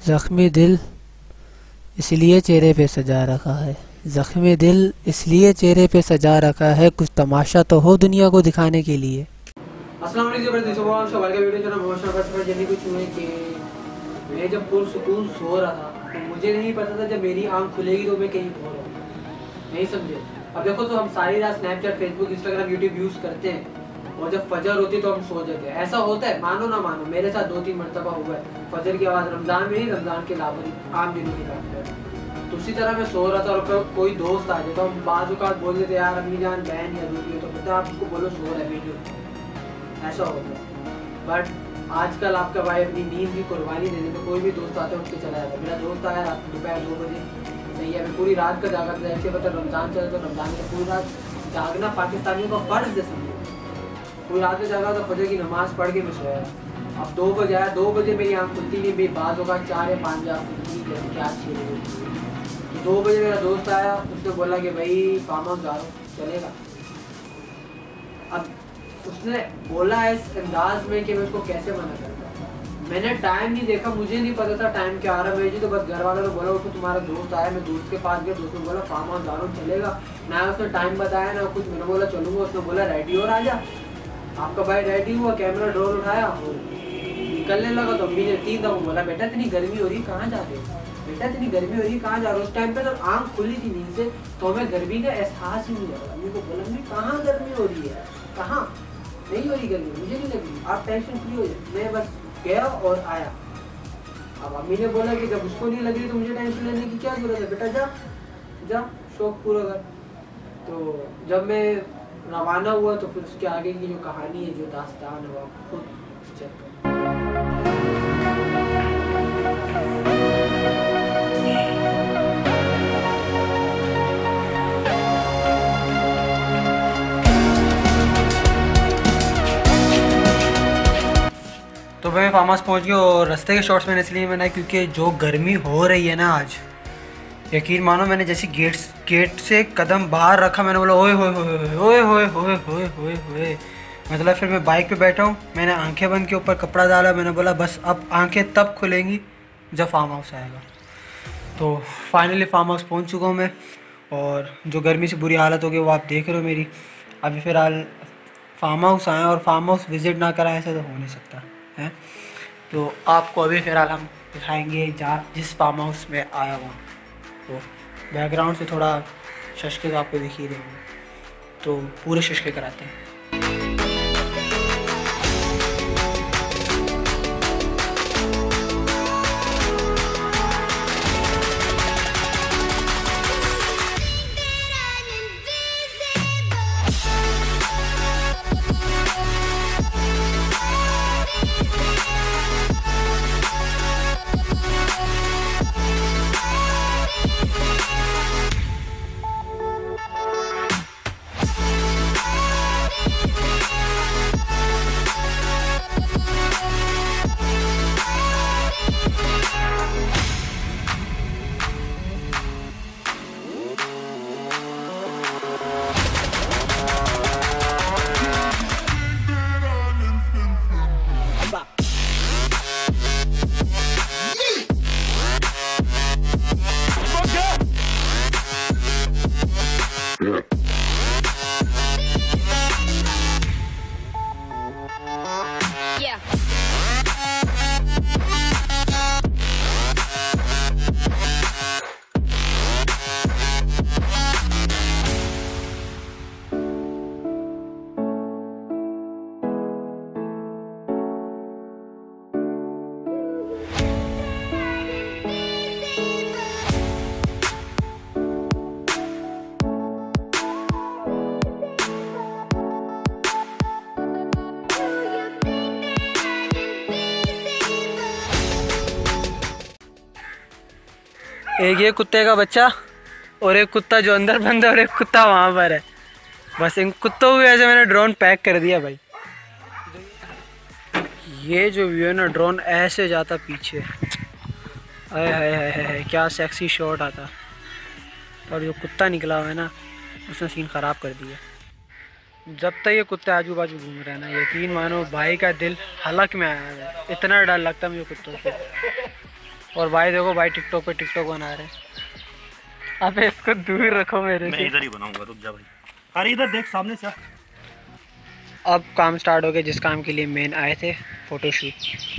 जख्मी दिल इसलिए चेहरे पे सजा रखा है, जख्मी दिल इसलिए चेहरे पे सजा रखा है, कुछ तमाशा तो हो दुनिया को दिखाने के लिए। अस्सलाम वालेकुम। मैं जब पुरसुकून सो रहा था तो मुझे नहीं पता था जब मेरी आंख खुलेगी तो मैं कहीं खो रहा हूँ, नहीं समझे। अब देखो तो हम सारी रात Snapchat, Facebook, Instagram, YouTube use करते हैं और जब फजर होती है तो हम सो जाते हैं। ऐसा होता है, मानो ना मानो, मेरे साथ 2-3 मरतबा हुआ है। फजर की आवाज़ रमज़ान में नहीं, रमज़ान के अलावा आम दिनों की बात है। तो उसी तरह मैं सो रहा था और कोई दोस्त आ जाए तो हम बाज़ औक़ात बोल देते यार अम्मी जान बहन या दूसरी हो तो पता आप उसको बोलो सो रहा है बेटे, ऐसा होता है। बट आजकल आपका भाई अपनी नींद की कुर्बानी देने तो कोई भी दोस्त आता है उठ के चला जाता है। मेरा दोस्त आया रात दोपहर 2 बजे, सही है, मैं पूरी रात का जागा था। ऐसे पता रमज़ान चला तो रमज़ान का पूरी रात जागना पाकिस्तानियों का फ़र्ज़ है, समझो। पूरी रात में जागा तो फजर की नमाज़ पढ़ के मैं सोया। अब 2 बजे आया, 2 बजे मेरी आँख खुलती नहीं, मेरी बात होगा 4 या 5 बजे खुलती, क्या 6 बजे। 2 बजे मेरा दोस्त आया, उसने बोला कि भाई फार्म हाउस जा रहा हूँ, चलेगा। अब उसने बोला इस अंदाज में कि मैं उसको कैसे मना करता। मैंने टाइम नहीं देखा, मुझे नहीं पता था टाइम क्या आ रहा है। मुझे तो बस घर वालों ने बोला उसको तुम्हारा दोस्त आया, मैं दोस्त के पास गया, दोस्त ने बोला फार्म हाउस जा रहा हूँ, चलेगा। ना उसने टाइम बताया ना कुछ, मैंने बोला चलूँगा। उसने बोला रेडी हो राजा। आपका भाई रेडी हुआ, कैमरा ड्रोन उठाया और निकलने लगा तो अम्मी ने 3 दफ़ा बोला बेटा इतनी गर्मी हो रही कहाँ जा रहे हो, बेटा इतनी गर्मी हो रही कहाँ जा रहे हो। उस टाइम पे जब आँख खुली थी नींद से तो हमें गर्मी का एहसास ही नहीं लगा। अम्मी को बोला अम्मी कहाँ गर्मी हो रही है, कहाँ नहीं हो रही गर्मी, मुझे नहीं लगी, आप टेंशन फ्री हो जाए। मैं बस गया और आया। अब अम्मी ने बोला कि जब उसको नहीं लग रही तो मुझे टेंशन लेने की क्या जरूरत है, बेटा जा जा शौक पूरा कर। तो जब मैं रवाना हुआ तो फिर उसके आगे की जो कहानी है, जो दास्तान है, वो आप खुद चेक करें। तो मैं फार्म हाउस पहुँच गया और रास्ते के शॉट्स मैंने इसलिए बनाए क्योंकि जो गर्मी हो रही है ना आज, यकीन मानो मैंने जैसे गेट से कदम बाहर रखा मैंने बोला ओए होए होए होए होए होए होए होए होए। मतलब फिर मैं बाइक पे बैठा हूँ, मैंने आंखें बंद के ऊपर कपड़ा डाला, मैंने बोला बस अब आंखें तब खुलेंगी जब फार्म हाउस आएगा। तो फाइनली फार्म हाउस पहुँच चुका हूँ मैं और जो गर्मी से बुरी हालत हो गई वो आप देख रहे हो मेरी। अभी फ़िलहाल फार्म हाउस आए और फार्म हाउस विज़िट ना कराएं ऐसा तो हो नहीं सकता है। तो आपको अभी फ़िलहाल हम दिखाएंगे जिस फार्म हाउस में आया हुआ। तो बैकग्राउंड से थोड़ा शशके तो आपको दिख ही रहे होंगे, तो पूरे शशके कराते हैं। एक ये कुत्ते का बच्चा और एक कुत्ता जो अंदर बंद है और एक कुत्ता वहाँ पर है। बस इन कुत्तों की वजह से मैंने ड्रोन पैक कर दिया भाई। ये जो व्यू है ना, ड्रोन ऐसे जाता पीछे, हाय हाय हाय हाय क्या सेक्सी शॉट आता। और जो कुत्ता निकला हुआ है ना उसने सीन ख़राब कर दिया। जब तक ये कुत्ते आजू बाजू घूम रहे हैं ना, यकीन मानो भाई का दिल हलक में आया है। इतना डर लगता है मुझे कुत्तों से। और भाई देखो भाई टिकटॉक पे टिकटॉक बना रहे हैं। अबे इसको दूर रखो मेरे से। मैं इधर ही बनाऊंगा, रुक जा भाई। अरे इधर देख सामने से। अब काम स्टार्ट हो गया जिस काम के लिए मेन आए थे, फोटोशूट।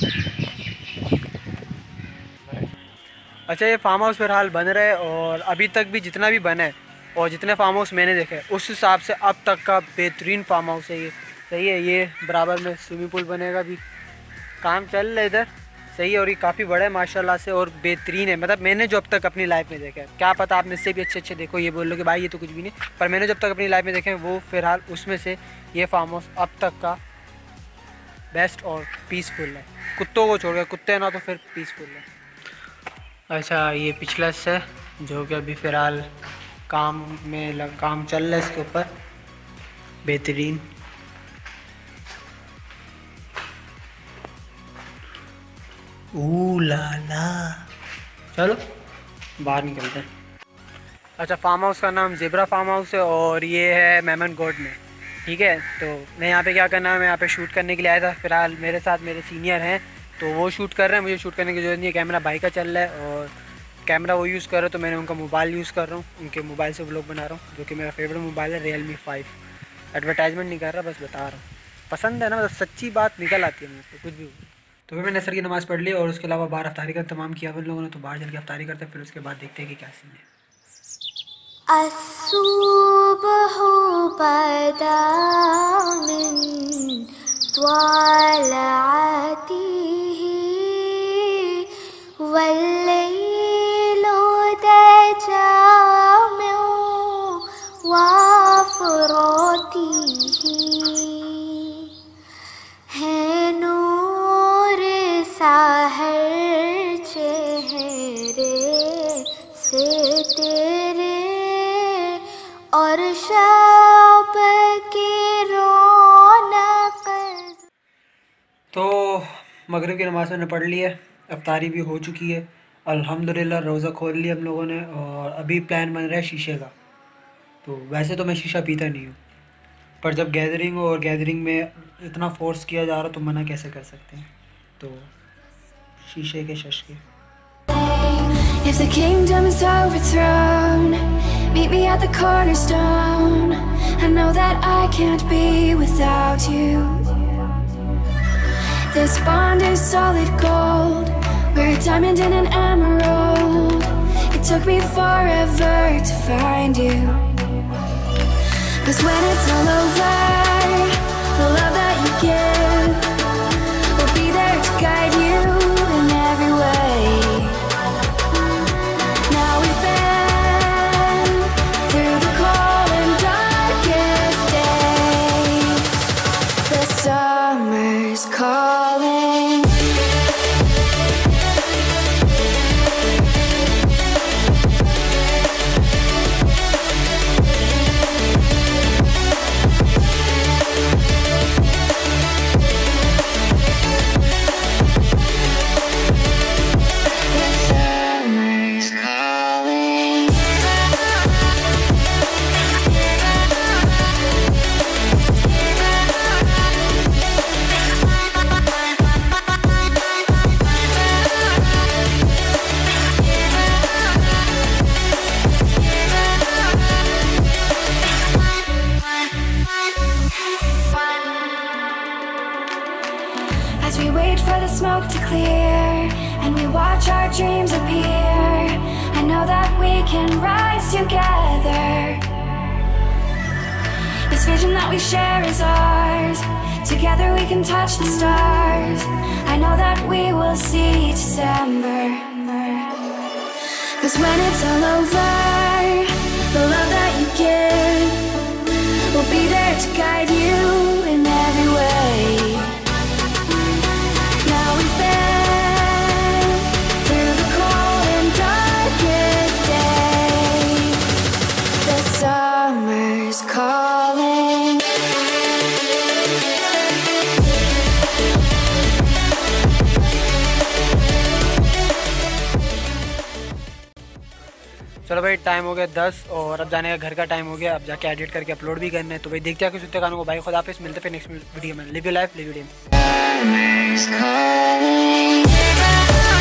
अच्छा, ये फार्म हाउस फिलहाल बन रहा है और अभी तक भी जितना भी बना है और जितने फार्म हाउस मैंने देखे उस हिसाब से अब तक का बेहतरीन फार्म हाउस है ये। सही है, ये बराबर में स्विमिंग पूल बनेगा भी, काम चल रहा है इधर। सही है, और ये काफ़ी बड़ा है माशाल्लाह से और बेहतरीन है। मतलब मैंने जो अब तक अपनी लाइफ में देखा है, क्या पता आप मुझसे भी अच्छे देखो, ये बोल लो कि भाई ये तो कुछ भी नहीं, पर मैंने जब तक अपनी लाइफ में देखे वो फिलहाल उसमें से ये फार्म हाउस अब तक का बेस्ट और पीसफुल है। कुत्तों को छोड़ के, कुत्ते ना तो फिर पीसफुल है। अच्छा, ये पिछला है जो कि अभी फ़िलहाल काम चल रहा है इसके ऊपर, बेहतरीन। ला ला, चलो बाहर निकलते हैं। अच्छा, फार्म हाउस का नाम ज़ेब्रा फार्म हाउस है और ये है मेमनगोड में। ठीक है, तो मैं यहाँ पे क्या करना है, मैं यहाँ पे शूट करने के लिए आया था। फिलहाल मेरे साथ मेरे सीनियर हैं तो वो शूट कर रहे हैं, मुझे शूट करने की ज़रूरत नहीं है। कैमरा भाई का चल रहा है और कैमरा वो यूज़ कर रहे हैं, तो मैंने उनका मोबाइल यूज़ कर रहा हूँ, उनके मोबाइल से व्लॉग बना रहा हूँ, जो कि मेरा फेवरेट मोबाइल है Realme 5। एडवर्टाइजमेंट नहीं कर रहा, बस बता रहा हूँ, पसंद है ना, मतलब सच्ची बात निकल आती है मुझे तो, कुछ भी हो। तो फिर मैंने असर की नमाज़ पढ़ ली और उसके अलावा बाहर अफ्तारी का इंतजाम किया अपन लोगों ने, तो बाहर चल के अफ्तारी करते हैं, फिर उसके बाद देखते हैं कि क्या सीन है। الصبح بدا من طلعته والليل دجى من وفراته है नूर साहर चेहरे से तेरे और शब की रौनक। तो मगरिब की नमाज़ मैंने पढ़ ली है, अफ्तारी भी हो चुकी है अल्हम्दुलिल्लाह, रोज़ा खोल लिया हम लोगों ने और अभी प्लान बन रहा है शीशे का। तो वैसे तो मैं शीशा पीता नहीं हूँ, पर जब गैदरिंग हो और गैदरिंग में इतना फोर्स किया जा रहा तो मना कैसे कर सकते हैं, तो शीशे के शश के। If the kingdom is overthrown, meet me at the cornerstone. I know that I can't be without you. This bond is solid gold, we're a diamond and an emerald. It took me forever to find you. 'Cause when it's all over, the love that you give will be there to guide you in every way. Now we've been through the cold and darkest days. The summer's calling. As we wait for the smoke to clear and we watch our dreams appear, I know that we can rise together. This vision that we share is ours. Together we can touch the stars. I know that we will see December. 'Cause when it's all over, the love that you give will be there to guide you in every way. Now we've been through the cold and darkest days. The summer's calling. चलो भाई, time हो गया 10 और अब जाने का घर का टाइम हो गया। अब जाके एडिट करके अपलोड भी करना है। तो भाई देखते हैं कुछ उत्तर को। भाई खुदा हाफिज़, मिलते फिर नेक्स्ट वीडियो में। Live your life, live your dream.